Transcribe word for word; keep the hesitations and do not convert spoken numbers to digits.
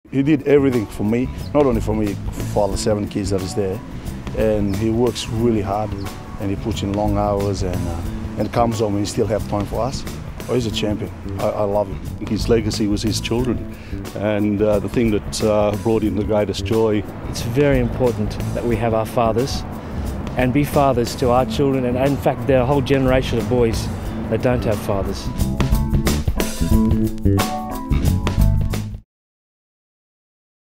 He did everything for me, not only for me, for the seven kids that is there. And he works really hard and he puts in long hours and, uh, and comes home and he still have time for us. Oh, he's a champion. I, I love him. His legacy was his children, and uh, the thing that uh, brought him the greatest joy. It's very important that we have our fathers and be fathers to our children, and in fact there are a whole generation of boys that don't have fathers.